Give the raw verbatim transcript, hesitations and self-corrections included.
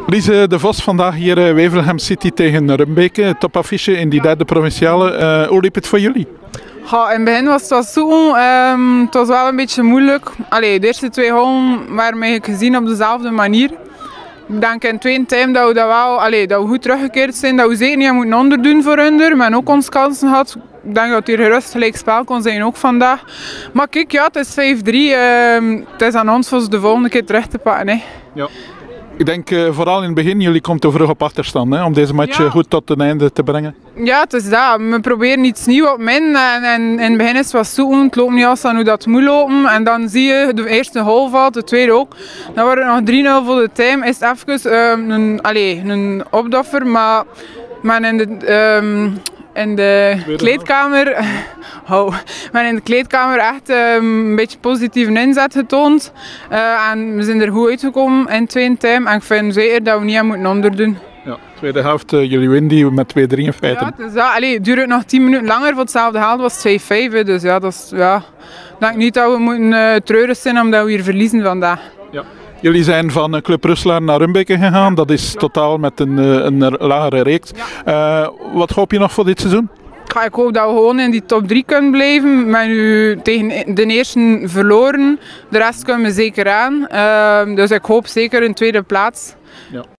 Lise de Vos, vandaag hier uh, Wevelgem City tegen Rumbeke, topaffiche in die derde provinciale. Uh, hoe liep het voor jullie? Ja, in het begin was het wel zoeken. Um, het was wel een beetje moeilijk. Allee, de eerste twee holen waren eigenlijk gezien op dezelfde manier. Ik denk in het tweede time dat we, dat, wel, allee, dat we goed teruggekeerd zijn, dat we zeker niet moeten onderdoen voor hun. Maar ook ons kansen gehad. Ik denk dat het hier gerust gelijk spel kon zijn ook vandaag. Maar kijk, ja, het is vijf drie. Uh, het is aan ons voor de volgende keer terug te pakken. Hè. Ja. Ik denk uh, vooral in het begin, jullie komen te vroeg op achterstand hè, om deze match ja. goed tot een einde te brengen. Ja, het is dat. We proberen iets nieuws op min. En, en in het begin is het wat zoeken. Het loopt niet als aan hoe dat moet lopen. En dan zie je de eerste hole valt, de tweede ook. Dan wordt het nog drie nul voor de time. Is het even uh, een, allez, een opdoffer, maar, maar in de... Um, in de kleedkamer, oh, maar in de kleedkamer echt um, een beetje positieve inzet getoond. Uh, en we zijn er goed uitgekomen in het tweede time. En ik vind zeker dat we niet aan moeten onderdoen. Ja, tweede helft, uh, jullie winnen die met twee drie in feite. Ja, dus ja, allee, het duurt nog tien minuten langer voor hetzelfde geld, was het vijf vijf. Dus ja, dat is, ja, ik denk niet dat we moeten uh, treurig zijn omdat we hier verliezen vandaag. Ja. Jullie zijn van Club Russelaar naar Rumbeke gegaan, dat is totaal met een, een lagere reeks. Ja. Uh, wat hoop je nog voor dit seizoen? Ja, ik hoop dat we gewoon in die top drie kunnen blijven. Maar nu tegen de eerste verloren, de rest kunnen we zeker aan. Uh, dus ik hoop zeker een tweede plaats. Ja.